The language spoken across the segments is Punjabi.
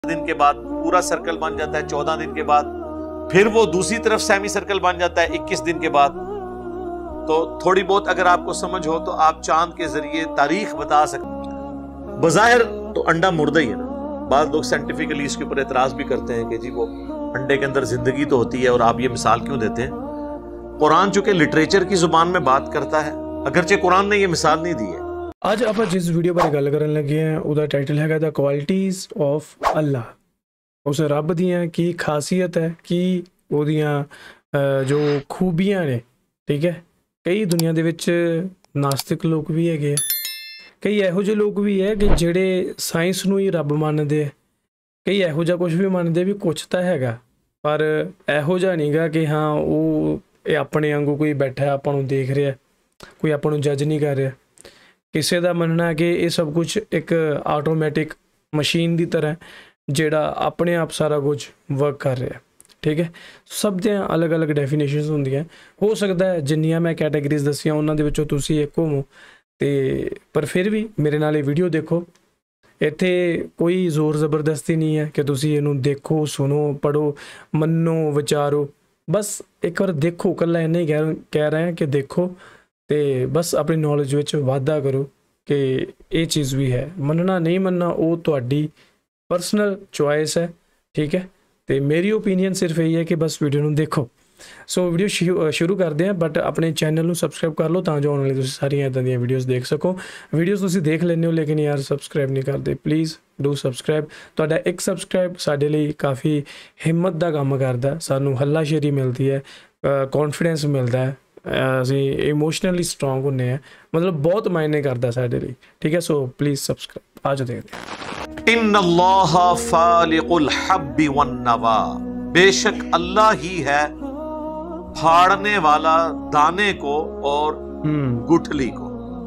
दिन के बाद पूरा सर्कल बन जाता है, 14 दिन के बाद फिर वो दूसरी तरफ सेमी सर्कल बन जाता है 21 दिन के बाद। तो थोड़ी बहुत अगर आपको समझ हो तो आप चांद के जरिए तारीख बता सकते। बज़ाहिर तो अंडा मुर्दा ही है ना। बाद लोग साइंटिफिकली इसके ऊपर एतराज भी करते हैं कि जी वो अंडे के अंदर जिंदगी तो होती है और आप ये मिसाल क्यों देते हैं। कुरान चूंकि लिटरेचर की जुबान में बात करता है, अगरचे कुरान ने ये मिसाल नहीं दी है। ਅੱਜ ਆਪਾਂ ਜਿਸ ਵੀਡੀਓ ਬਾਰੇ ਗੱਲ ਕਰਨ ਲੱਗੇ ਹਾਂ ਉਹਦਾ ਟਾਈਟਲ ਹੈਗਾ ਦ ਕੁਆਲਿਟੀਜ਼ ਆਫ ਅੱਲਾ। ਉਸ ਰੱਬ ਦੀਆਂ ਕੀ ਖਾਸੀਅਤ ਹੈ, ਕੀ ਉਹਦੀਆਂ ਜੋ ਖੂਬੀਆਂ ਨੇ। ਠੀਕ ਹੈ, ਕਈ ਦੁਨੀਆ ਦੇ ਵਿੱਚ ਨਾਸਤਿਕ ਲੋਕ ਵੀ ਹੈਗੇ ਆ, ਕਈ ਇਹੋ ਜਿਹੇ ਲੋਕ ਵੀ ਹੈ ਕਿ ਜਿਹੜੇ ਸਾਇੰਸ ਨੂੰ ਹੀ ਰੱਬ ਮੰਨਦੇ ਆ, ਕਈ ਇਹੋ ਜਿਹਾ ਕੁਝ ਵੀ ਮੰਨਦੇ ਵੀ ਕੁਛ ਤਾਂ ਹੈਗਾ ਪਰ ਇਹੋ ਜਿਹਾ ਨਹੀਂ ਗਾ ਕਿ ਹਾਂ ਉਹ ਇਹ ਆਪਣੇ ਵਾਂਗੂ ਕੋਈ ਬੈਠਾ ਆਪਾਂ ਨੂੰ ਦੇਖ ਰਿਹਾ, ਕੋਈ ਆਪਾਂ ਨੂੰ ਜੱਜ ਨਹੀਂ ਕਰ ਰਿਹਾ। ਕਿਸੇ ਦਾ ਮੰਨਣਾ ਹੈ ਕਿ ਇਹ ਸਭ ਕੁਛ ਇੱਕ ਆਟੋਮੈਟਿਕ ਮਸ਼ੀਨ ਦੀ ਤਰ੍ਹਾਂ ਜਿਹੜਾ ਆਪਣੇ ਆਪ ਸਾਰਾ ਕੁਝ ਵਰਕ ਕਰ ਰਿਹਾ। ਠੀਕ ਹੈ, ਸਭ ਦੀਆਂ ਅਲੱਗ-ਅਲੱਗ ਡੈਫੀਨੇਸ਼ਨਸ ਹੁੰਦੀਆਂ। ਹੋ ਸਕਦਾ ਹੈ ਜਿੰਨੀਆਂ ਮੈਂ ਕੈਟਾਗਰੀਜ਼ ਦੱਸੀਆਂ ਉਹਨਾਂ ਦੇ ਵਿੱਚੋਂ ਤੁਸੀਂ ਇੱਕ ਹੋਵੋ, ਅਤੇ ਪਰ ਫਿਰ ਵੀ ਮੇਰੇ ਨਾਲ ਇਹ ਵੀਡੀਓ ਦੇਖੋ। ਇੱਥੇ ਕੋਈ ਜ਼ੋਰ ਜ਼ਬਰਦਸਤੀ ਨਹੀਂ ਹੈ ਕਿ ਤੁਸੀਂ ਇਹਨੂੰ ਦੇਖੋ, ਸੁਣੋ, ਪੜ੍ਹੋ, ਮੰਨੋ, ਵਿਚਾਰੋ। ਬਸ ਇੱਕ ਵਾਰ ਦੇਖੋ, ਇਕੱਲਾ ਇੰਨਾ ਹੀ ਕਹਿ ਰਹੇ ਹਾਂ ਕਿ ਦੇਖੋ ਅਤੇ ਬਸ ਆਪਣੀ ਨੌਲੇਜ ਵਿੱਚ ਵਾਧਾ ਕਰੋ ਕਿ ਇਹ ਚੀਜ਼ ਵੀ ਹੈ। ਮੰਨਣਾ ਨਹੀਂ ਮੰਨਣਾ ਉਹ ਤੁਹਾਡੀ ਪਰਸਨਲ ਚੋਇਸ ਹੈ। ਠੀਕ ਹੈ, ਅਤੇ ਮੇਰੀ ਓਪੀਨੀਅਨ ਸਿਰਫ ਇਹੀ ਹੈ ਕਿ ਬਸ ਵੀਡੀਓ ਨੂੰ ਦੇਖੋ। ਸੋ ਵੀਡੀਓ ਸ਼ੁਰੂ ਕਰਦੇ ਹਾਂ, ਬਟ ਆਪਣੇ ਚੈਨਲ ਨੂੰ ਸਬਸਕ੍ਰਾਈਬ ਕਰ ਲਓ ਤਾਂ ਜੋ ਆਉਣ ਵਾਲੀ ਤੁਸੀਂ ਸਾਰੀਆਂ ਇੱਦਾਂ ਦੀਆਂ ਵੀਡੀਓਜ਼ ਦੇਖ ਸਕੋ। ਵੀਡੀਓਜ਼ ਤੁਸੀਂ ਦੇਖ ਲੈਂਦੇ ਹੋ ਲੇਕਿਨ ਯਾਰ ਸਬਸਕ੍ਰਾਈਬ ਨਹੀਂ ਕਰਦੇ, ਪਲੀਜ਼ ਡੂ ਸਬਸਕ੍ਰਾਈਬ। ਤੁਹਾਡਾ ਇੱਕ ਸਬਸਕ੍ਰਾਈਬ ਸਾਡੇ ਲਈ ਕਾਫੀ ਹਿੰਮਤ ਦਾ ਕੰਮ ਕਰਦਾ, ਸਾਨੂੰ ਹੱਲਾਸ਼ੇਰੀ ਮਿਲਦੀ ਹੈ, ਕੌਨਫੀਡੈਂਸ ਮਿਲਦਾ ਹੈ, ਅਸੀਂ ਇਮੋਸ਼ਨਲੀ ਸਟਰੋਂਗ ਹੁੰਦੇ ਹਾਂ, ਮਤਲਬ ਬਹੁਤ ਮਾਇਨੇ ਕਰਦਾ ਸਾਡੇ ਲਈ। ਠੀਕ ਹੈ, ਸੋ ਪਲੀਜ਼ ਸਬਸਕ੍ਰਾਈਬ। ਆ ਜਾਓ ਦੇਖਦੇ ਹਾਂ। इन्न अल्लाह फालिकुल हब्बी वन नवा, बेशक अल्लाह ही है फाड़ने वाला दाने को और गुठली को।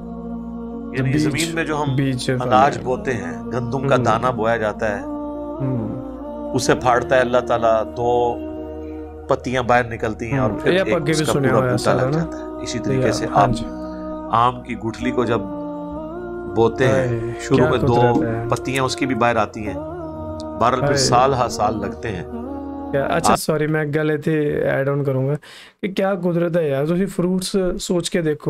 यानी जमीन में जो हम अनाज बोते हैं, गंदम का दाना बोया जाता है, उसे फाड़ता है अल्लाह ताला, दो पत्तियां बाहर निकलती हैं और फिर एक उसका पूरा बूटा लग जाता है। इसी तरीके से आम की गुठली को जब बोते हैं, शुरू में दो पत्तियां उसकी भी बाहर आती हैं, बहरहाल फिर साल हा साल लगते हैं। ਅੱਛਾ ਸੌਰੀ, ਮੈਂ ਗੱਲ ਇੱਥੇ ਐਡ ਆਨ ਕਰੂੰਗਾ ਕਿ ਕਿਆ ਕੁਦਰਤ ਹੈ ਯਾਰ। ਤੁਸੀਂ ਫਰੂਟਸ ਸੋਚ ਕੇ ਦੇਖੋ,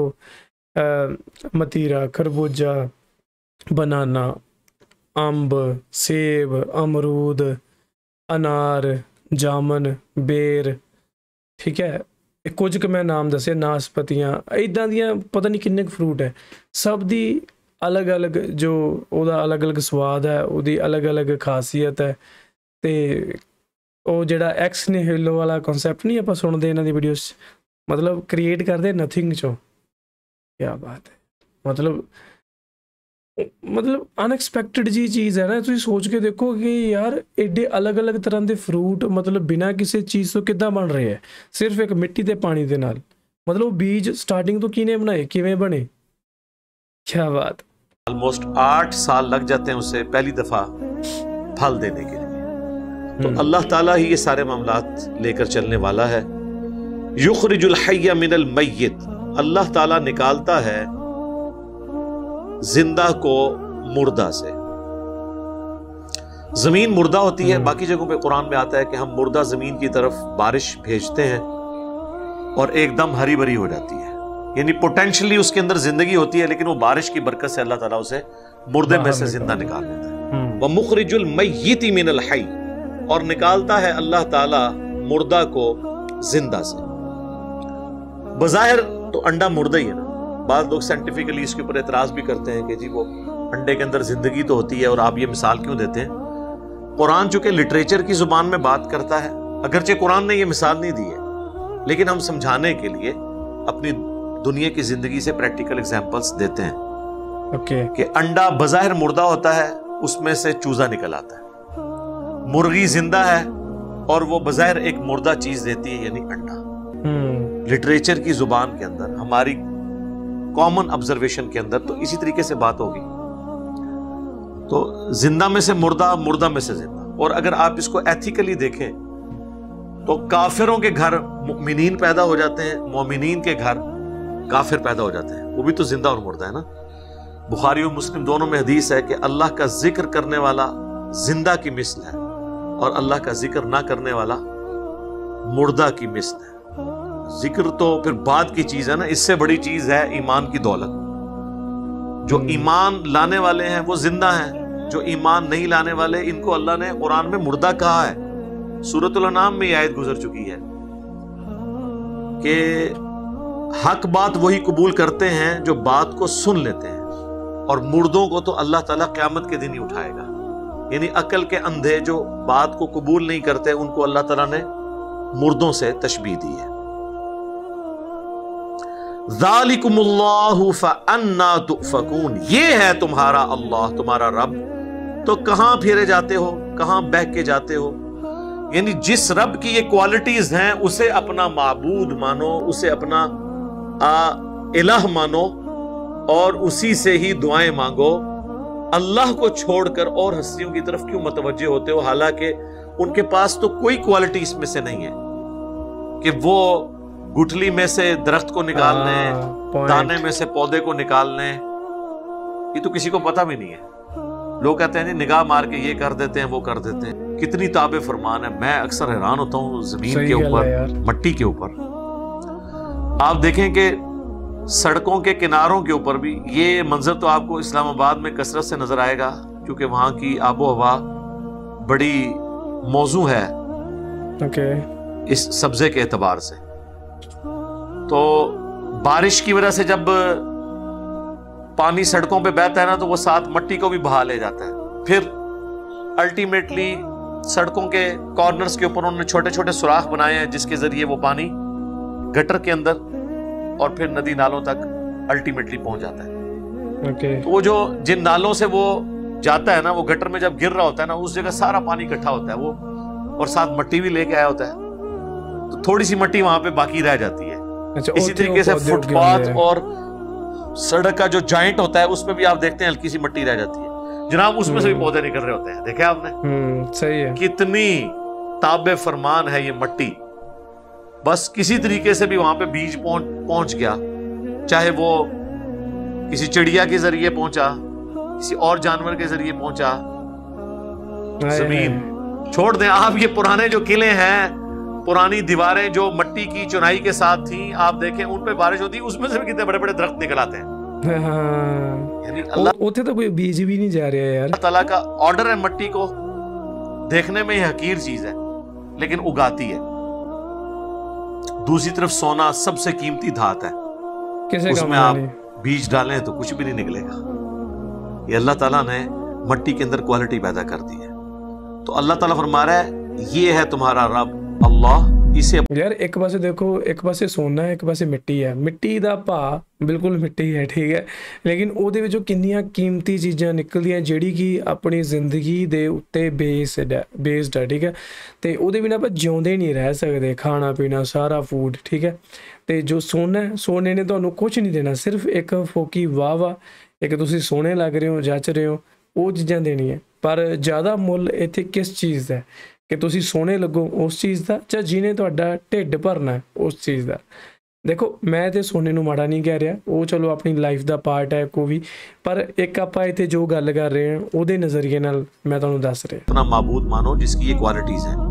ਮਤੀਰਾ, ਖਰਬੂਜਾ, ਬਨਾਨਾ, ਅੰਬ, ਸੇਬ, ਅਮਰੂਦ, ਅਨਾਰ, ਜਾਮਨ, ਬੇਰ। ਠੀਕ ਹੈ, ਕੁਝ ਕੁ ਮੈਂ ਨਾਮ ਦੱਸੇ, ਨਾਸਪਤੀਆਂ, ਇੱਦਾਂ ਦੀਆਂ ਪਤਾ ਨਹੀਂ ਕਿੰਨੇ ਕੁ ਫਰੂਟ ਹੈ। ਸਭ ਦੀ ਅਲੱਗ ਅਲੱਗ ਜੋ ਉਹਦਾ ਅਲੱਗ ਅਲੱਗ ਸਵਾਦ ਹੈ, ਉਹਦੀ ਅਲੱਗ ਅਲੱਗ ਖਾਸੀਅਤ ਹੈ। ਅਤੇ ਉਹ ਜਿਹੜਾ ਐਕਸ ਨਿਹਿਲੋ ਵਾਲਾ ਕਨਸੈਪਟ ਨਹੀਂ ਆਪਾਂ ਸੁਣਦੇ ਇਹਨਾਂ ਦੀ ਵੀਡੀਓਜ਼ 'ਚ, ਮਤਲਬ ਕ੍ਰੀਏਟ ਕਰਦੇ ਨਥਿੰਗ 'ਚੋਂ। ਕਿਆ ਬਾਤ ਹੈ, ਮਤਲਬ ਅਨਐਕਸਪੈਕਟਡ ਜਿਹੀ ਚੀਜ਼ ਹੈ ਨਾ। ਤੁਸੀਂ ਸੋਚ ਕੇ ਦੇਖੋ ਕਿ ਯਾਰ ਐਡੇ ਅਲੱਗ ਅਲੱਗ ਤਰ੍ਹਾਂ ਦੇ ਫਰੂਟ ਮਤਲਬ ਬਿਨਾਂ ਕਿਸੇ ਚੀਜ਼ ਤੋਂ ਕਿੱਦਾਂ ਬਣ ਰਹੇ ਹੈ, ਸਿਰਫ ਇੱਕ ਮਿੱਟੀ ਅਤੇ ਪਾਣੀ ਦੇ ਨਾਲ। ਮਤਲਬ ਬੀਜ ਸਟਾਰਟਿੰਗ ਤੋਂ ਕਿਹਨੇ ਬਣਾਏ, ਕਿਵੇਂ ਬਣੇ। क्या बात। ऑलमोस्ट 8 साल लग जाते हैं उसे पहली दफा फल देने के लिए। तो अल्लाह ताला ही ये सारे मामलात लेकर चलने वाला है। युखरिजुल हय्य मिनल मय्यित, अल्लाह ताला निकालता है जिंदा को मुर्दा से। जमीन मुर्दा होती है, बाकी जगहों पे कुरान में आता है कि हम मुर्दा जमीन की तरफ बारिश भेजते हैं और एकदम हरी भरी हो जाती है, यानी पोटेंशियली उसके अंदर जिंदगी होती है, लेकिन वो बारिश की बरकत से अल्लाह ताला उसे मुर्दे में से जिंदा निकाल देता है। व मुखरिजुल मय्यिति मिनल हय्य, और निकालता है अल्लाह ताला मुर्दा को जिंदा से। बज़ाहिर तो अंडा मुर्दा ही है ना। बाद लोग साइंटिफिकली इसके ऊपर एतराज भी करते हैं कि जी वो अंडे के अंदर जिंदगी तो होती है और आप ये मिसाल क्यों देते हैं। कुरान चूंकि लिटरेचर की जुबान में बात करता है, अगरचे कुरान ने ये मिसाल नहीं दी है, लेकिन हम समझाने के लिए अपनी दुनिया की जिंदगी से प्रैक्टिकल एग्जांपल्स देते हैं। कि अंडा बज़ाहिर मुर्दा होता है, उसमें से चूजा निकल आता है। मुर्गी जिंदा है और वो बज़ाहिर एक मुर्दा चीज देती है, यानी अंडा। लिटरेचर की जुबान के अंदर, हमारी कॉमन ऑब्जर्वेशन के अंदर तो इसी तरीके से बात होगी। तो जिंदा में से मुर्दा, मुर्दा में से जिंदा। और अगर आप इसको एथिकली देखें तो काफिरों के घर मुमिनीन पैदा हो जाते हैं, मोमिनीन के घर काफिर पैदा हो जाते हैं, वो भी तो जिंदा और मुर्दा है ना। बुखारी और मुस्लिम दोनों में हदीस है कि अल्लाह का जिक्र करने वाला زندہ کی مثل ہے اور اللہ کا ذکر نہ کرنے والا مردہ کی مثل ہے. ذکر تو پھر بعد کی چیز ہے نا، اس سے بڑی چیز ہے ایمان کی دولت. جو ایمان لانے والے ہیں وہ زندہ ہیں، جو ایمان نہیں لانے والے ان کو اللہ نے قرآن میں مردہ کہا ہے. سورۃ الانعام میں یہ آیت گزر چکی ہے کہ حق بات وہی قبول کرتے ہیں جو بات کو سن لیتے ہیں، اور مردوں کو تو اللہ تعالیٰ قیامت کے دن ہی اٹھائے گا. یعنی عقل کے اندھے جو بات کو قبول نہیں کرتے ان کو اللہ تعالیٰ نے مردوں سے تشبیہ دی ہے. ذالکم اللہ فانا تؤفکون، یہ ہے تمہارا اللہ، تمہارا رب، تو کہاں پھیرے جاتے ہو، کہاں بہک کے جاتے ہو. یعنی جس رب کی یہ کوالٹیز ہیں اسے اپنا معبود مانو، اسے اپنا الہ مانو اور اسی سے ہی دعائیں مانگو. اللہ کو چھوڑ کر اور ہستیوں کی طرف کیوں متوجہ ہوتے ہو، حالانکہ ان کے پاس تو کوئی کوالٹی اس میں سے نہیں ہے کہ وہ گٹھلی میں سے درخت کو نکال لیں، دانے میں سے پودے کو نکال لیں. یہ تو کسی کو پتہ بھی نہیں ہے. لوگ کہتے ہیں نگاہ مار کے یہ کر دیتے ہیں وہ کر دیتے ہیں. کتنی تاب فرمان ہے. میں اکثر حیران ہوتا ہوں زمین کے اوپر، مٹی کے اوپر. آپ دیکھیں کہ سڑکوں کے کناروں کے اوپر بھی یہ منظر تو آپ کو اسلام آباد میں کثرت سے نظر آئے گا کیونکہ وہاں کی آب و ہوا بڑی موزوں ہے اس سبزے کے اعتبار سے. تو بارش کی وجہ سے جب پانی سڑکوں پہ بہتا ہے نا تو وہ ساتھ مٹی کو بھی بہا لے جاتا ہے. پھر الٹیمیٹلی سڑکوں کے کارنرز کے اوپر انہوں نے چھوٹے چھوٹے سوراخ بنائے ہیں جس کے ذریعے وہ پانی گٹر کے اندر اور پھر ندی نالوں تک الٹیمیٹلی پہنچ جاتا ہے. تو وہ جو جن نالوں سے وہ جاتا ہے نا، وہ گٹر میں جب گر رہا ہوتا ہے نا اس جگہ سارا پانی اکٹھا ہوتا ہے وہ، اور ساتھ مٹی بھی لے کے آیا ہوتا ہے، تو تھوڑی سی مٹی وہاں پہ باقی رہ جاتی ہے. اسی طریقے سے فٹ پاتھ اور سڑک کا جو جوائنٹ ہوتا ہے اس میں بھی آپ دیکھتے ہیں ہلکی سی مٹی رہ جاتی ہے جناب، اس میں سے بھی پودے نکل رہے ہوتے ہیں. دیکھیں آپ نے، صحیح ہے، کتنی تاب فرمان ہے یہ مٹی. بس کسی طریقے سے بھی وہاں پہ بیج پہنچ گیا، چاہے وہ کسی چڑیا کے ذریعے پہنچا، کسی اور جانور کے ذریعے پہنچا. زمین چھوڑ دیں آپ، یہ پرانے جو قلعے ہیں، پرانی دیواریں جو مٹی کی چنائی کے ساتھ تھیں، آپ دیکھیں ان پہ بارش ہوتی ہے اس میں سے بھی کتنے بڑے بڑے درخت نکل آتے ہیں. یعنی اللہ تو کوئی بیج بھی نہیں جا رہا ہے یار. اللہ تعالیٰ کا آرڈر ہے مٹی کو دیکھنے میں یہ حقیر چیز ہے لیکن اگاتی ہے. دوسری طرف سونا سب سے قیمتی دھات ہے، اس میں آپ بیج ڈالیں تو کچھ بھی نہیں نکلے گا. یہ اللہ تعالیٰ نے مٹی کے اندر کوالٹی پیدا کر دی ہے. تو اللہ تعالیٰ فرما رہا ہے یہ ہے تمہارا رب اللہ. اسے یار ایک پاسے دیکھو، ایک پاسے سونا ہے، ایک پاسے مٹی ہے. مٹی دا پا بالکل مٹی ہے، ٹھیک ہے، لیکن وہ جو کنیاں قیمتی چیزاں نکلدیاں جیڑی کہ اپنی زندگی دے اتے بیسڈ ہے، ٹھیک ہے. تے وہ بنا آپ جیوندے نہیں رہ سکتے، کھانا پینا سارا فوڈ، ٹھیک ہے. تے جو سونا ہے، سونے نے تمہیں کچھ نہیں دینا، صرف ایک فوکی واہ ایک تسی سونے لگ رہے ہو، جچ رہے ہو، وہ چیزاں دینی ہے. پر زیادہ مل اتنے کس چیز کا کہ تسی سونے لگو اس چیز کا، چاہے جنہیں تہاڈا ڈھڈ بھرنا ہے اس چیز کا. دیکھو میں تے سونے نو ماڑا نہیں کہہ رہا، وہ چلو اپنی لائف دا پارٹ ہے کو بھی، پر ایک آپ اتنے جو گل کر رہے ہیں وہ دے نظریے نال میں تمہیں دس رہا. اپنا معبود مانو جس کی یہ کوالٹیز ہیں.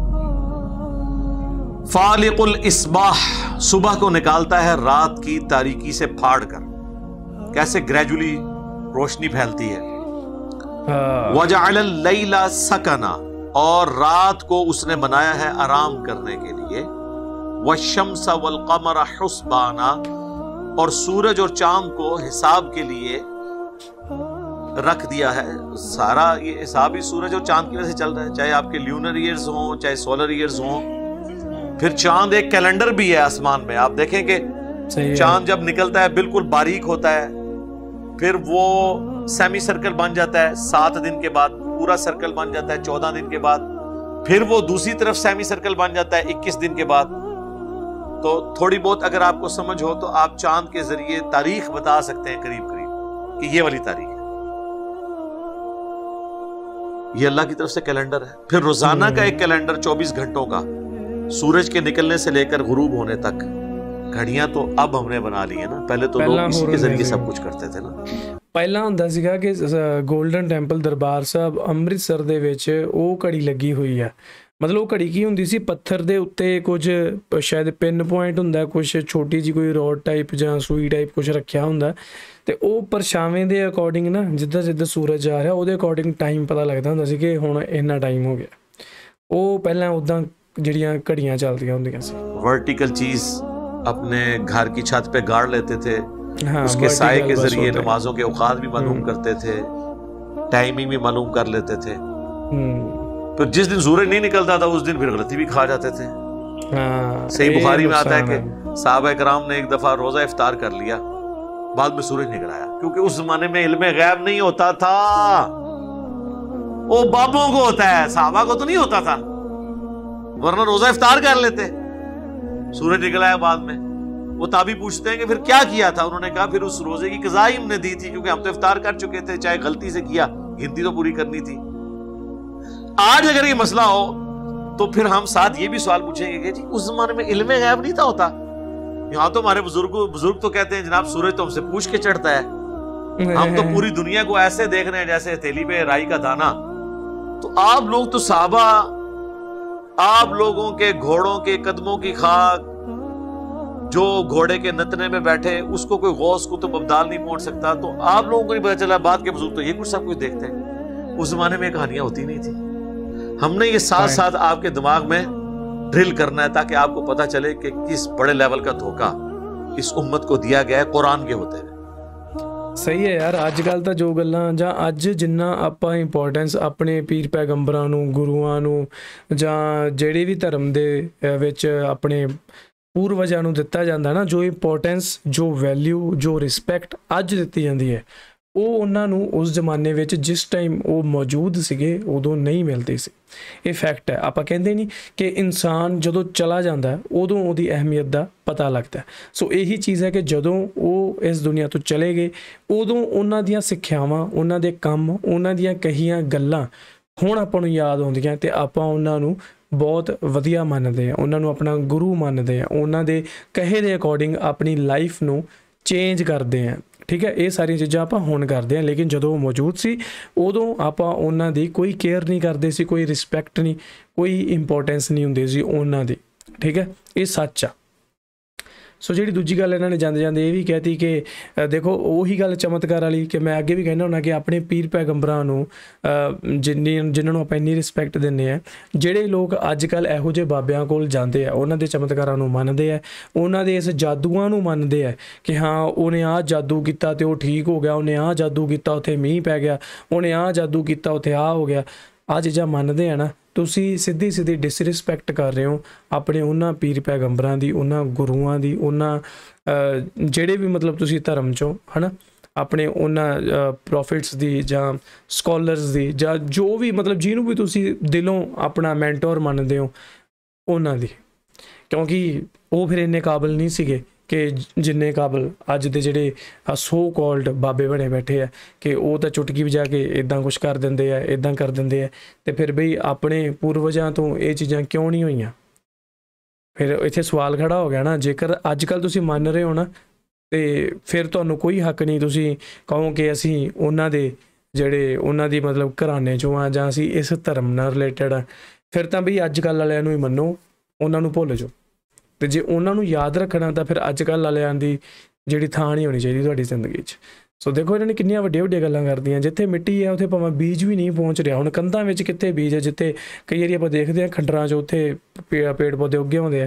فالق الاصباح، صبح کو نکالتا ہے رات کی تاریکی سے پھاڑ کر. کیسے گریجولی روشنی پھیلتی ہے. وجعل اللیل سکنا، اور رات کو اس نے بنایا ہے آرام کرنے کے لیے. والشمس والقمر حسبانا، اور سورج اور چاند کو حساب کے لیے رکھ دیا ہے. سارا یہ حساب ہی سورج اور چاند کی وجہ سے چل رہا ہے، چاہے آپ کے لیونر ایئرز ہوں چاہے سولر ایئرز ہوں. پھر چاند ایک کیلنڈر بھی ہے آسمان میں. آپ دیکھیں کہ چاند جب نکلتا ہے بالکل باریک ہوتا ہے، پھر وہ سیمی سرکل بن جاتا ہے 7 دن کے بعد، پورا سرکل بن جاتا ہے 14 دن کے بعد، پھر وہ دوسری طرف سیمی سرکل بن جاتا ہے 21 دن کے بعد. تو تھوڑی بہت اگر آپ کو سمجھ ہو تو آپ چاند کے ذریعے تاریخ بتا سکتے ہیں قریب قریب کہ یہ والی تاریخ ہے. یہ اللہ کی طرف سے کیلنڈر ہے. پھر روزانہ کا ایک کیلنڈر 24 گھنٹوں کا، سورج کے نکلنے سے لے کر غروب ہونے تک. گھڑیاں تو اب ہم نے بنا لی ہے نا، پہلے تو لوگ اسی کے ذریعے سب کچھ کرتے تھے نا. ਪਹਿਲਾਂ ਹੁੰਦਾ ਸੀਗਾ ਕਿ ਗੋਲਡਨ ਟੈਂਪਲ ਦਰਬਾਰ ਸਾਹਿਬ ਅੰਮ੍ਰਿਤਸਰ ਦੇ ਵਿੱਚ ਉਹ ਘੜੀ ਲੱਗੀ ਹੋਈ ਆ। ਮਤਲਬ ਉਹ ਘੜੀ ਕੀ ਹੁੰਦੀ ਸੀ, ਪੱਥਰ ਦੇ ਉੱਤੇ ਕੁਝ ਸ਼ਾਇਦ ਪਿੰਨ ਪੁਆਇੰਟ ਹੁੰਦਾ, ਕੁਝ ਛੋਟੀ ਜਿਹੀ ਕੋਈ ਰੋਡ ਟਾਈਪ ਜਾਂ ਸੂਈ ਟਾਈਪ ਕੁਝ ਰੱਖਿਆ ਹੁੰਦਾ, ਤੇ ਉਹ ਪਰਛਾਵੇਂ ਦੇ ਅਕੋਰਡਿੰਗ ਨਾ ਜਿੱਦਾਂ ਜਿੱਦਾਂ ਸੂਰਜ ਜਾ ਰਿਹਾ ਉਹਦੇ ਅਕੋਰਡਿੰਗ ਟਾਈਮ ਪਤਾ ਲੱਗਦਾ ਹੁੰਦਾ ਸੀ ਕਿ ਹੁਣ ਇੰਨਾ ਟਾਈਮ ਹੋ ਗਿਆ। ਉਹ ਪਹਿਲਾਂ ਉੱਦਾਂ ਜਿਹੜੀਆਂ ਘੜੀਆਂ ਚੱਲਦੀਆਂ ਹੁੰਦੀਆਂ ਸੀ। वर्टिकल चीज अपने घर की छत पे गाड़ लेते थे, हाँ, उसके साए के vertical बस जरिए होता है। नमाजों के औकात भी मालूम करते थे, टाइमिंग भी मालूम कर लेते थे। तो जिस दिन सूरज नहीं निकलता था उस दिन फिर गलती भी खा जाते थे। हाँ, सही ये बुखारी में आता है नुकसान कि साहबा कराम ने एक दफा रोजा इफ्तार कर लिया, बाद में सूरज निकल आया, क्योंकि उस जमाने में इल्मे गैब नहीं होता था, वो बाबों को होता है, साहबा को तो नहीं होता था, वरना रोजा इफ्तार कर लेते। सूरज निकल आया बाद में, वो ताबी पूछते हैं कि फिर क्या किया था? उन्होंने कहा फिर उस रोजे की क़ज़ा ही हमने दी थी, क्योंकि हम तो इफ्तार कर चुके थे, चाहे गलती से किया, गिनती तो पूरी करनी थी। आज अगर ये मसला हो तो फिर हम साथ ये भी सवाल पूछेंगे कि जी उस जमाने में इल्मे गैब नहीं था होता? यहाँ तो हमारे बुजुर्ग तो कहते हैं जनाब सूरज तो हमसे पूछ के चढ़ता है, हम तो पूरी दुनिया को ऐसे देख रहे हैं जैसे हथेली पे राई का दाना। तो आप लोग तो साहबा, आप लोगों के घोड़ों के कदमों की खाक, जो घोड़े के नतने में बैठे उसको कोई गौस कुतुब अब्दाल नहीं पहुंच सकता, तो आप लोगों को नहीं पता चला? बात के बुजुर्ग तो ये कुछ सब कुछ देखते हैं। उस जमाने में कहानियां होती नहीं थी। हमने ये साथ साथ आपके दिमाग में ड्रिल करना है ताकि आपको पता चले कि किस बड़े लेवल का धोखा इस उम्मत को दिया गया है कुरान के होते हुए। ਸਹੀ ਹੈ ਯਾਰ, ਅੱਜ ਕੱਲ੍ਹ ਤਾਂ ਜੋ ਗੱਲਾਂ ਜਾਂ ਅੱਜ ਜਿੰਨਾ ਆਪਾਂ ਇੰਪੋਰਟੈਂਸ ਆਪਣੇ ਪੀਰ ਪੈਗੰਬਰਾਂ ਨੂੰ, ਗੁਰੂਆਂ ਨੂੰ, ਜਾਂ ਜਿਹੜੇ ਵੀ ਧਰਮ ਦੇ ਵਿੱਚ ਆਪਣੇ ਪੂਰਵਜਾਂ ਨੂੰ ਦਿੱਤਾ ਜਾਂਦਾ ਨਾ, ਜੋ ਇੰਪੋਰਟੈਂਸ, ਜੋ ਵੈਲਿਊ, ਜੋ ਰਿਸਪੈਕਟ ਅੱਜ ਦਿੱਤੀ ਜਾਂਦੀ ਹੈ, ਉਹ ਉਹਨਾਂ ਨੂੰ ਉਸ ਜ਼ਮਾਨੇ ਵਿੱਚ ਜਿਸ ਟਾਈਮ ਉਹ ਮੌਜੂਦ ਸੀਗੇ ਉਦੋਂ ਨਹੀਂ ਮਿਲਦੀ ਸੀ। ਇਹ ਫੈਕਟ ਹੈ। ਆਪਾਂ ਕਹਿੰਦੇ ਨਹੀਂ ਕਿ ਇਨਸਾਨ ਜਦੋਂ ਚਲਾ ਜਾਂਦਾ ਉਦੋਂ ਉਹਦੀ ਅਹਿਮੀਅਤ ਦਾ ਪਤਾ ਲੱਗਦਾ। ਸੋ ਇਹੀ ਚੀਜ਼ ਹੈ ਕਿ ਜਦੋਂ ਉਹ ਇਸ ਦੁਨੀਆ ਤੋਂ ਚਲੇ ਗਏ ਉਦੋਂ ਉਹਨਾਂ ਦੀਆਂ ਸਿੱਖਿਆਵਾਂ, ਉਹਨਾਂ ਦੇ ਕੰਮ, ਉਹਨਾਂ ਦੀਆਂ ਕਹੀਆਂ ਗੱਲਾਂ ਹੁਣ ਆਪਾਂ ਨੂੰ ਯਾਦ ਆਉਂਦੀਆਂ ਅਤੇ ਆਪਾਂ ਉਹਨਾਂ ਨੂੰ ਬਹੁਤ ਵਧੀਆ ਮੰਨਦੇ ਹਾਂ, ਉਹਨਾਂ ਨੂੰ ਆਪਣਾ ਗੁਰੂ ਮੰਨਦੇ ਹਾਂ, ਉਹਨਾਂ ਦੇ ਕਹੇ ਦੇ ਅਕੋਰਡਿੰਗ ਆਪਣੀ ਲਾਈਫ ਨੂੰ ਚੇਂਜ ਕਰਦੇ ਹਾਂ। ਠੀਕ ਹੈ, ਇਹ ਸਾਰੀਆਂ ਚੀਜ਼ਾਂ ਆਪਾਂ ਹੁਣ ਕਰਦੇ ਹਾਂ, ਲੇਕਿਨ ਜਦੋਂ ਉਹ ਮੌਜੂਦ ਸੀ ਉਦੋਂ ਆਪਾਂ ਉਹਨਾਂ ਦੀ ਕੋਈ ਕੇਅਰ ਨਹੀਂ ਕਰਦੇ ਸੀ, ਕੋਈ ਰਿਸਪੈਕਟ ਨਹੀਂ, ਕੋਈ ਇੰਪੋਰਟੈਂਸ ਨਹੀਂ ਹੁੰਦੀ ਸੀ ਉਹਨਾਂ ਦੀ। ਠੀਕ ਹੈ, ਇਹ ਸੱਚ ਆ। ਸੋ ਜਿਹੜੀ ਦੂਜੀ ਗੱਲ ਇਹਨਾਂ ਨੇ ਜਾਂਦੇ ਜਾਂਦੇ ਇਹ ਵੀ ਕਹਿਤੀ ਕਿ ਦੇਖੋ ਉਹੀ ਗੱਲ ਚਮਤਕਾਰ ਵਾਲੀ ਕਿ ਮੈਂ ਅੱਗੇ ਵੀ ਕਹਿੰਦਾ ਹੁੰਦਾ ਕਿ ਆਪਣੇ ਪੀਰ ਪੈਗੰਬਰਾਂ ਨੂੰ ਜਿਨ੍ਹਾਂ ਨੂੰ ਆਪਾਂ ਇੰਨੀ ਰਿਸਪੈਕਟ ਦਿੰਦੇ ਹਾਂ, ਜਿਹੜੇ ਲੋਕ ਅੱਜ ਕੱਲ੍ਹ ਇਹੋ ਜਿਹੇ ਬਾਬਿਆਂ ਕੋਲ ਜਾਂਦੇ ਆ, ਉਹਨਾਂ ਦੇ ਚਮਤਕਾਰਾਂ ਨੂੰ ਮੰਨਦੇ ਆ, ਉਹਨਾਂ ਦੇ ਇਸ ਜਾਦੂਆਂ ਨੂੰ ਮੰਨਦੇ ਆ ਕਿ ਹਾਂ ਉਹਨੇ ਆਹ ਜਾਦੂ ਕੀਤਾ ਅਤੇ ਉਹ ਠੀਕ ਹੋ ਗਿਆ, ਉਹਨੇ ਆਹ ਜਾਦੂ ਕੀਤਾ ਉੱਥੇ ਮੀਂਹ ਪੈ ਗਿਆ, ਉਹਨੇ ਆਹ ਜਾਦੂ ਕੀਤਾ ਉੱਥੇ ਆਹ ਹੋ ਗਿਆ, ਆਹ ਚੀਜ਼ਾਂ ਮੰਨਦੇ ਆ ਨਾ, ਤੁਸੀਂ ਸਿੱਧੀ ਸਿੱਧੀ ਡਿਸਰਿਸਪੈਕਟ ਕਰ ਰਹੇ ਹੋ ਆਪਣੇ ਉਹਨਾਂ ਪੀਰ ਪੈਗੰਬਰਾਂ ਦੀ, ਉਹਨਾਂ ਗੁਰੂਆਂ ਦੀ, ਉਹਨਾਂ ਜਿਹੜੇ ਵੀ ਮਤਲਬ ਤੁਸੀਂ ਧਰਮ 'ਚੋਂ ਹੈ ਨਾ, ਆਪਣੇ ਉਹਨਾਂ ਪ੍ਰੋਫਿਟਸ ਦੀ ਜਾਂ ਸਕੋਲਰਸ ਦੀ ਜਾਂ ਜੋ ਵੀ ਮਤਲਬ ਜਿਹਨੂੰ ਵੀ ਤੁਸੀਂ ਦਿਲੋਂ ਆਪਣਾ ਮੈਂਟੋਰ ਮੰਨਦੇ ਹੋ ਉਹਨਾਂ ਦੀ, ਕਿਉਂਕਿ ਉਹ ਫਿਰ ਇੰਨੇ ਕਾਬਲ ਨਹੀਂ ਸੀਗੇ ਕਿ ਜਿੰਨੇ ਕਾਬਲ ਅੱਜ ਦੇ ਜਿਹੜੇ ਸੋ ਕਾਲਡ ਬਾਬੇ ਬਣੇ ਬੈਠੇ ਆ ਕਿ ਉਹ ਤਾਂ ਚੁਟਕੀ ਵਜਾ ਕੇ ਇੱਦਾਂ ਕੁਛ ਕਰ ਦਿੰਦੇ ਆ, ਇੱਦਾਂ ਕਰ ਦਿੰਦੇ ਆ। ਅਤੇ ਫਿਰ ਬਈ ਆਪਣੇ ਪੂਰਵਜਾਂ ਤੋਂ ਇਹ ਚੀਜ਼ਾਂ ਕਿਉਂ ਨਹੀਂ ਹੋਈਆਂ? ਫਿਰ ਇੱਥੇ ਸਵਾਲ ਖੜ੍ਹਾ ਹੋ ਗਿਆ ਨਾ। ਜੇਕਰ ਅੱਜ ਕੱਲ੍ਹ ਤੁਸੀਂ ਮੰਨ ਰਹੇ ਹੋ ਨਾ ਅਤੇ ਫਿਰ ਤੁਹਾਨੂੰ ਕੋਈ ਹੱਕ ਨਹੀਂ ਤੁਸੀਂ ਕਹੋ ਕਿ ਅਸੀਂ ਉਹਨਾਂ ਦੇ ਜਿਹੜੇ ਉਹਨਾਂ ਦੀ ਮਤਲਬ ਘਰਾਣੇ 'ਚੋਂ ਆ ਜਾਂ ਅਸੀਂ ਇਸ ਧਰਮ ਨਾਲ ਰਿਲੇਟਡ ਆ। ਫਿਰ ਤਾਂ ਬਈ ਅੱਜ ਕੱਲ੍ਹ ਵਾਲਿਆਂ ਨੂੰ ਹੀ ਮੰਨੋ, ਉਹਨਾਂ ਨੂੰ ਭੁੱਲ ਜਾਓ। ਅਤੇ ਜੇ ਉਹਨਾਂ ਨੂੰ ਯਾਦ ਰੱਖਣਾ ਤਾਂ ਫਿਰ ਅੱਜ ਕੱਲ੍ਹ ਵਾਲਿਆਂ ਦੀ ਜਿਹੜੀ ਥਾਂ ਨਹੀਂ ਹੋਣੀ ਚਾਹੀਦੀ ਤੁਹਾਡੀ ਜ਼ਿੰਦਗੀ 'ਚ। ਸੋ ਦੇਖੋ ਇਹਨਾਂ ਨੇ ਕਿੰਨੀਆਂ ਵੱਡੀਆਂ ਵੱਡੀਆਂ ਗੱਲਾਂ ਕਰਦੀਆਂ। ਜਿੱਥੇ ਮਿੱਟੀ ਹੈ ਉੱਥੇ ਭਾਵੇਂ ਬੀਜ ਵੀ ਨਹੀਂ ਪਹੁੰਚ ਰਿਹਾ। ਹੁਣ ਕੰਧਾਂ ਵਿੱਚ ਕਿੱਥੇ ਬੀਜ ਹੈ? ਜਿੱਥੇ ਕਈ ਵਾਰੀ ਆਪਾਂ ਦੇਖਦੇ ਹਾਂ ਖੰਡਰਾਂ 'ਚ ਉੱਥੇ ਪੇੜ ਪੌਦੇ ਉੱਗੇ ਹੁੰਦੇ ਆ।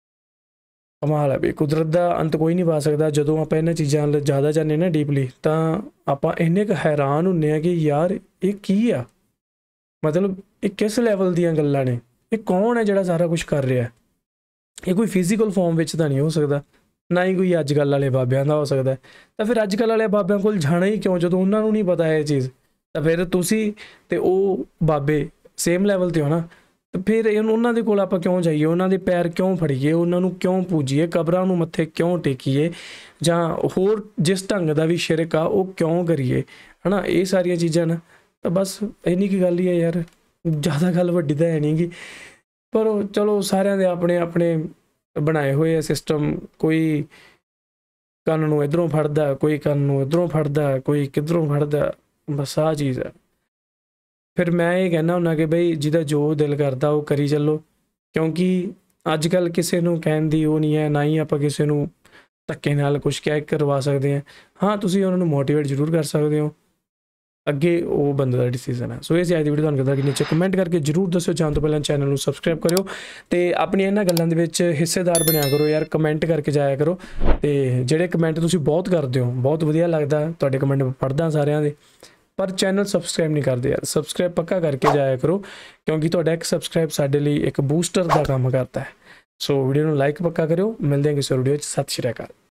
ਕਮਾਲ ਹੈ ਵੀ ਕੁਦਰਤ ਦਾ ਅੰਤ ਕੋਈ ਨਹੀਂ ਪਾ ਸਕਦਾ। ਜਦੋਂ ਆਪਾਂ ਇਹਨਾਂ ਚੀਜ਼ਾਂ ਵੱਲ ਜ਼ਿਆਦਾ ਜਾਂਦੇ ਨਾ ਡੀਪਲੀ ਤਾਂ ਆਪਾਂ ਇੰਨੇ ਕੁ ਹੈਰਾਨ ਹੁੰਦੇ ਹਾਂ ਕਿ ਯਾਰ ਇਹ ਕੀ ਆ, ਮਤਲਬ ਇਹ ਕਿਸ ਲੈਵਲ ਦੀਆਂ ਗੱਲਾਂ ਨੇ, ਇਹ ਕੌਣ ਹੈ ਜਿਹੜਾ ਸਾਰਾ ਕੁਛ ਕਰ ਰਿਹਾ? ਇਹ ਕੋਈ ਫਿਜ਼ੀਕਲ ਫੋਰਮ ਵਿੱਚ ਤਾਂ ਨਹੀਂ ਹੋ ਸਕਦਾ, ਨਾ ਹੀ ਕੋਈ ਅੱਜ ਕੱਲ੍ਹ ਵਾਲੇ ਬਾਬਿਆਂ ਦਾ ਹੋ ਸਕਦਾ। ਤਾਂ ਫਿਰ ਅੱਜ ਕੱਲ੍ਹ ਵਾਲੇ ਬਾਬਿਆਂ ਕੋਲ ਜਾਣਾ ਹੀ ਕਿਉਂ ਜਦੋਂ ਉਹਨਾਂ ਨੂੰ ਨਹੀਂ ਪਤਾ ਇਹ ਚੀਜ਼? ਤਾਂ ਫਿਰ ਤੁਸੀਂ ਅਤੇ ਉਹ ਬਾਬੇ ਸੇਮ ਲੈਵਲ 'ਤੇ ਹੋ ਨਾ, ਤਾਂ ਫਿਰ ਉਹਨਾਂ ਦੇ ਕੋਲ ਆਪਾਂ ਕਿਉਂ ਜਾਈਏ? ਉਹਨਾਂ ਦੇ ਪੈਰ ਕਿਉਂ ਫੜੀਏ? ਉਹਨਾਂ ਨੂੰ ਕਿਉਂ ਪੂਜੀਏ? ਕਬਰਾਂ ਨੂੰ ਮੱਥੇ ਕਿਉਂ ਟੇਕੀਏ? ਜਾਂ ਹੋਰ ਜਿਸ ਢੰਗ ਦਾ ਵੀ ਸ਼ਿਰਕ ਆ ਉਹ ਕਿਉਂ ਕਰੀਏ? ਹੈ ਨਾ, ਇਹ ਸਾਰੀਆਂ ਚੀਜ਼ਾਂ ਨਾ। ਤਾਂ ਬਸ ਇੰਨੀ ਕੁ ਗੱਲ ਹੀ ਹੈ ਯਾਰ, ਜ਼ਿਆਦਾ ਗੱਲ ਵੱਡੀ ਤਾਂ ਹੈ ਨਹੀਂ ਗੀ। ਪਰ ਚਲੋ ਸਾਰਿਆਂ ਦੇ ਆਪਣੇ ਆਪਣੇ ਬਣਾਏ ਹੋਏ ਆ ਸਿਸਟਮ। ਕੋਈ ਕੰਨ ਨੂੰ ਇੱਧਰੋਂ ਫੜਦਾ, ਕੋਈ ਕੰਨ ਨੂੰ ਇੱਧਰੋਂ ਫੜਦਾ, ਕੋਈ ਕਿੱਧਰੋਂ ਫੜਦਾ, ਬਸ ਆਹ ਚੀਜ਼ ਹੈ। ਫਿਰ ਮੈਂ ਇਹ ਕਹਿੰਦਾ ਹੁੰਦਾ ਕਿ ਬਈ ਜਿਹਦਾ ਜੋ ਦਿਲ ਕਰਦਾ ਉਹ ਕਰੀ ਚੱਲੋ, ਕਿਉਂਕਿ ਅੱਜ ਕੱਲ੍ਹ ਕਿਸੇ ਨੂੰ ਕਹਿਣ ਦੀ ਉਹ ਨਹੀਂ ਹੈ, ਨਾ ਹੀ ਆਪਾਂ ਕਿਸੇ ਨੂੰ ਧੱਕੇ ਨਾਲ ਕੁਛ ਕਹਿ ਕਰਵਾ ਸਕਦੇ ਹਾਂ। ਹਾਂ, ਤੁਸੀਂ ਉਹਨਾਂ ਨੂੰ ਮੋਟੀਵੇਟ ਜ਼ਰੂਰ ਕਰ ਸਕਦੇ ਹੋ, ਅੱਗੇ ਉਹ ਬੰਦੇ ਦਾ ਡਿਸੀਜ਼ਨ ਹੈ। ਸੋ ਇਹ ਸੀ ਅੱਜ ਦੀ ਵੀਡੀਓ, ਤੁਹਾਨੂੰ ਕਿੱਦਾਂ ਲੱਗੀ ਨੀਚੇ ਕਮੈਂਟ ਕਰਕੇ ਜ਼ਰੂਰ ਦੱਸਿਓ। ਜਾਣ ਤੋਂ ਪਹਿਲਾਂ ਚੈਨਲ ਨੂੰ ਸਬਸਕ੍ਰਾਈਬ ਕਰਿਓ ਅਤੇ ਆਪਣੀਆਂ ਇਹਨਾਂ ਗੱਲਾਂ ਦੇ ਵਿੱਚ ਹਿੱਸੇਦਾਰ ਬਣਿਆ ਕਰੋ ਯਾਰ, ਕਮੈਂਟ ਕਰਕੇ ਜਾਇਆ ਕਰੋ। ਅਤੇ ਜਿਹੜੇ ਕਮੈਂਟ ਤੁਸੀਂ ਬਹੁਤ ਕਰਦੇ ਹੋ, ਬਹੁਤ ਵਧੀਆ ਲੱਗਦਾ ਤੁਹਾਡੇ ਕਮੈਂਟ ਪੜ੍ਹਦਾ ਸਾਰਿਆਂ ਦੇ, ਪਰ ਚੈਨਲ ਸਬਸਕ੍ਰਾਈਬ ਨਹੀਂ ਕਰਦੇ ਯਾਰ। ਸਬਸਕ੍ਰਾਈਬ ਪੱਕਾ ਕਰਕੇ ਜਾਇਆ ਕਰੋ, ਕਿਉਂਕਿ ਤੁਹਾਡਾ ਇੱਕ ਸਬਸਕ੍ਰਾਈਬ ਸਾਡੇ ਲਈ ਇੱਕ ਬੂਸਟਰ ਦਾ ਕੰਮ ਕਰਦਾ ਹੈ। ਸੋ ਵੀਡੀਓ ਨੂੰ ਲਾਈਕ ਪੱਕਾ ਕਰਿਓ। ਮਿਲਦੇ ਹਾਂ ਕਿਸੇ ਵੀਡੀਓ 'ਚ। ਸਤਿ ਸ਼੍ਰੀ ਅਕਾਲ।